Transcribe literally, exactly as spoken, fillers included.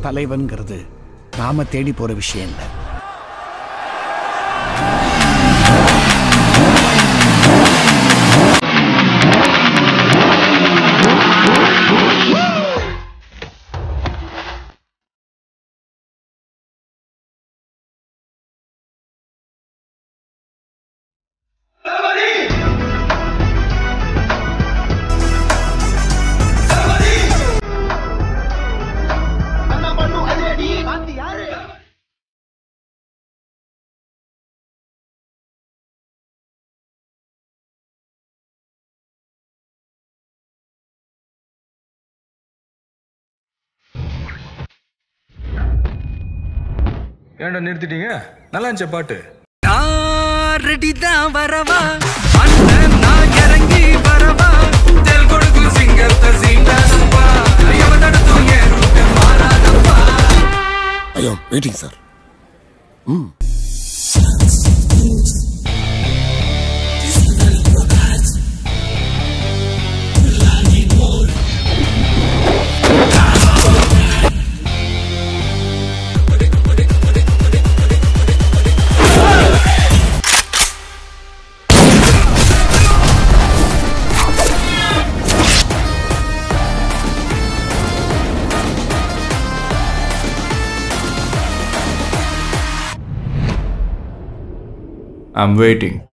தலைவன்கிறது நாம தேடி போற விஷயம் இல்லை. ஏன்டா நிறுத்திட்டீங்க? நல்லா இருந்துச்சா பாட்டு? நான் ரெடி தான் வரவா அண்ணன் நான் இறங்கி வரவா தெல் கொடுக்கு சிங்கர் தசிங்கப்பா எவதடத்து ஏறுட்டு மாறாதப்பா. ஐயோ வெயிட்டிங் சார். ம் I'm waiting.